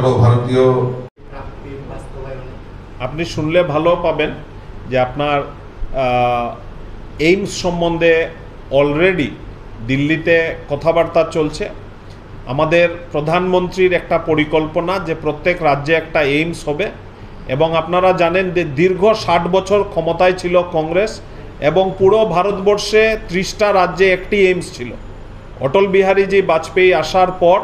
সর্বভারতীয়। আপনি শুনলে ভালো পাবেন যে আপনার এইমস সম্বন্ধে অলরেডি দিল্লিতে কথাবার্তা চলছে। আমাদের প্রধানমন্ত্রীর একটা পরিকল্পনা যে প্রত্যেক রাজ্যে একটা এইমস হবে, এবং আপনারা জানেন যে দীর্ঘ 60 বছর ক্ষমতায় ছিল কংগ্রেস, এবং পুরো ভারতবর্ষে 30টা রাজ্যে একটি এইমস ছিল। অটল বিহারীজি বাজপেয়ী আসার পর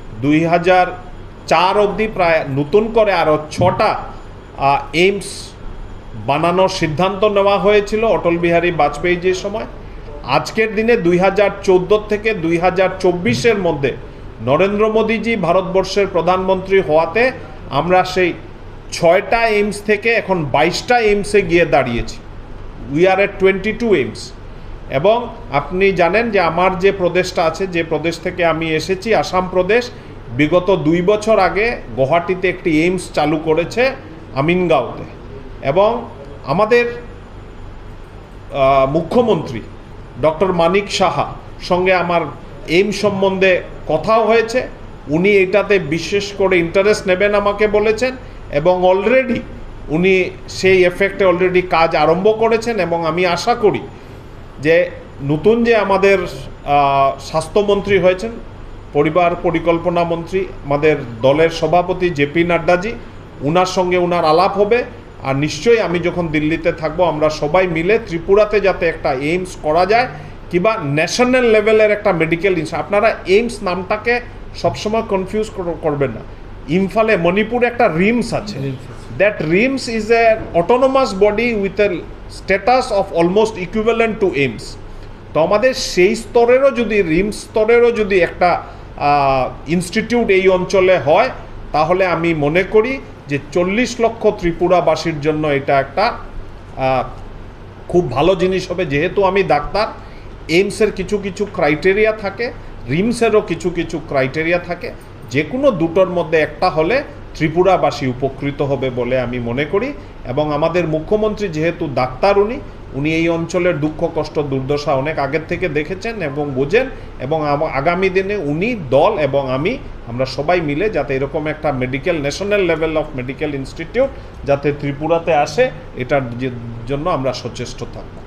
2004 অবধি প্রায় নতুন করে আরও 6টা এইমস বানানোর সিদ্ধান্ত নেওয়া হয়েছিল অটল বিহারী বাজপেয়ীজির সময়। আজকের দিনে 2014 থেকে 2024-এর মধ্যে নরেন্দ্র মোদীজি ভারতবর্ষের প্রধানমন্ত্রী হওয়াতে আমরা সেই 6টা এইমস থেকে এখন 22টা এইমসে গিয়ে দাঁড়িয়েছি। We are at 22 AIIMS. এবং আপনি জানেন যে আমার যে প্রদেশটা আছে, যে প্রদেশ থেকে আমি এসেছি, আসাম প্রদেশ, বিগত 2 বছর আগে গুয়াহাটিতে একটি এইমস চালু করেছে আমিনগাঁওতে। এবং আমাদের মুখ্যমন্ত্রী ডক্টর মানিক সাহা সঙ্গে আমার এইমস সম্বন্ধে কথাও হয়েছে। উনি এটাতে বিশেষ করে ইন্টারেস্ট নেবেন আমাকে বলেছেন, এবং অলরেডি উনি সেই এফেক্টে অলরেডি কাজ আরম্ভ করেছেন। এবং আমি আশা করি যে নতুন যে আমাদের স্বাস্থ্যমন্ত্রী হয়েছেন, পরিবার পরিকল্পনা মন্ত্রী, আমাদের দলের সভাপতি জেপি নাড্ডাজি, উনার সঙ্গে উনার আলাপ হবে। আর নিশ্চয়ই আমি যখন দিল্লিতে থাকবো আমরা সবাই মিলে ত্রিপুরাতে যাতে একটা এইমস করা যায়, কিংবা ন্যাশনাল লেভেলের একটা মেডিকেল আপনারা এইমস নামটাকে সবসময় কনফিউজ করবেন না। ইম্ফলে মণিপুরে একটা রিমস আছে। That RIMS is a autonomous body with a status of almost equivalent to AIIMS. তো আমাদের সেই স্তরেরও যদি রিমস স্তরেরও যদি একটা ইনস্টিটিউট এই অঞ্চলে হয়, তাহলে আমি মনে করি যে 40 লক্ষ ত্রিপুরাবাসীর জন্য এটা একটা খুব ভালো জিনিস হবে। যেহেতু আমি ডাক্তার, এইমসের কিছু কিছু ক্রাইটেরিয়া থাকে, রিমসেরও কিছু কিছু ক্রাইটেরিয়া থাকে, যে কোনো দুটোর মধ্যে একটা হলে ত্রিপুরাবাসী উপকৃত হবে বলে আমি মনে করি। এবং আমাদের মুখ্যমন্ত্রী যেহেতু ডাক্তার, উনি এই অঞ্চলের দুঃখ কষ্ট দুর্দশা অনেক আগের থেকে দেখেছেন এবং বোঝেন। এবং আগামী দিনে উনি, দল এবং আমরা সবাই মিলে যাতে এরকম একটা medical national level of medical institute যাতে ত্রিপুরাতে আসে, এটার জন্য আমরা সচেষ্ট থাকব।